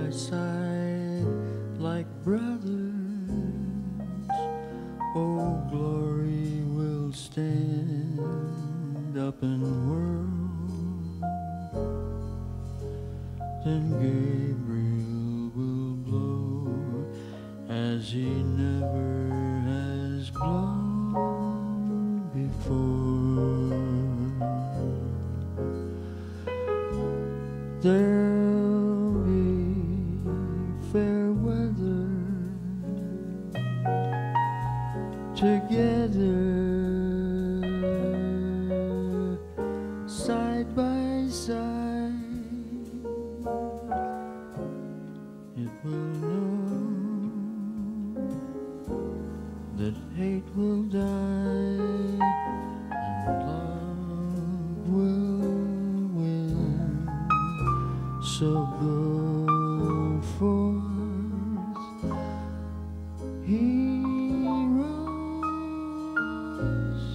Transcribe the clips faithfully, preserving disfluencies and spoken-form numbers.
by side like brothers. Oh, glory will stand up and whirl, then Gabriel will blow as he never has blown before. There'll be fair weather together, side by side. It will know that hate will die and love will win. So go forth, heroes,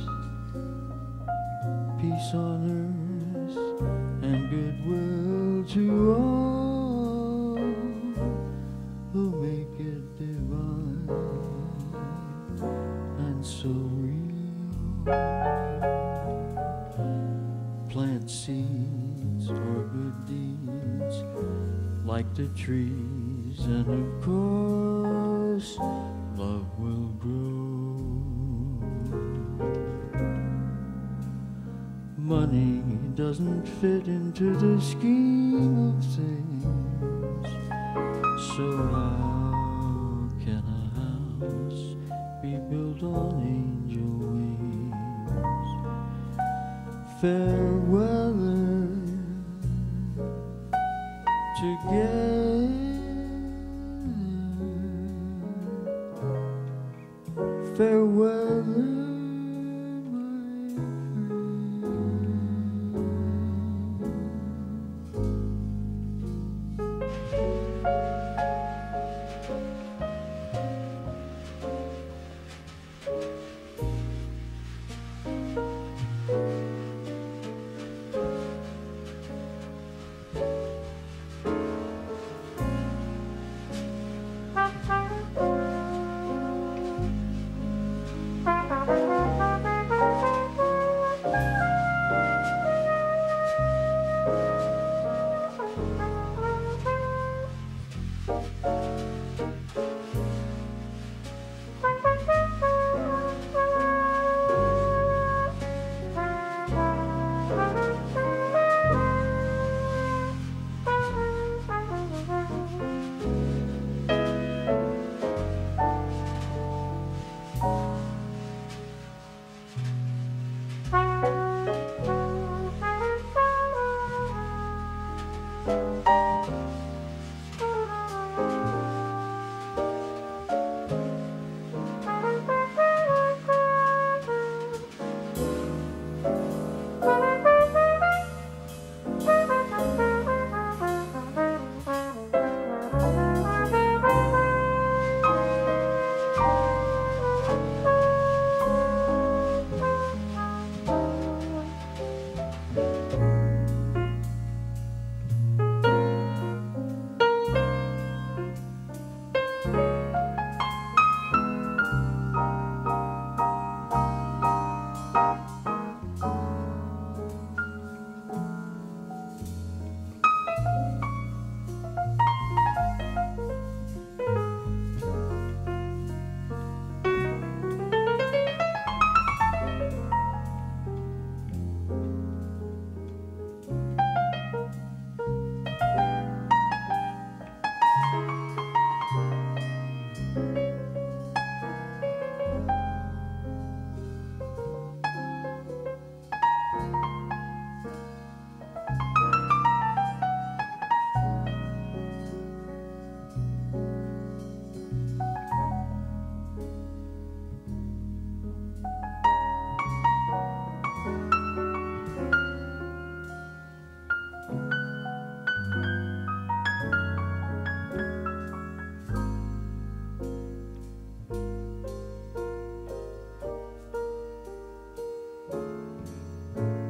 peace on earth and goodwill to all who make it divine and so real. Plant seeds or good deeds like the trees, and of course love will grow. Money doesn't fit into the scheme of things, so how can a house be built on angel wings? Fair weather together, fair weather.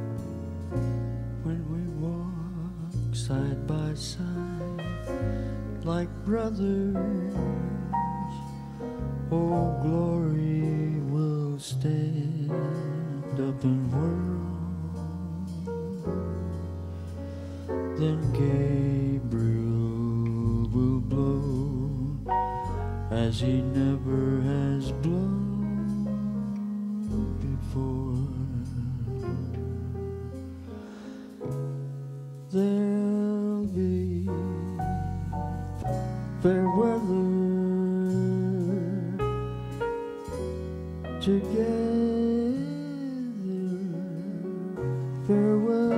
side by side like brothers. Oh, glory will stand up and whirl. Then Gabriel will blow as he never has blown before. There'll be fair weather together, fair weather.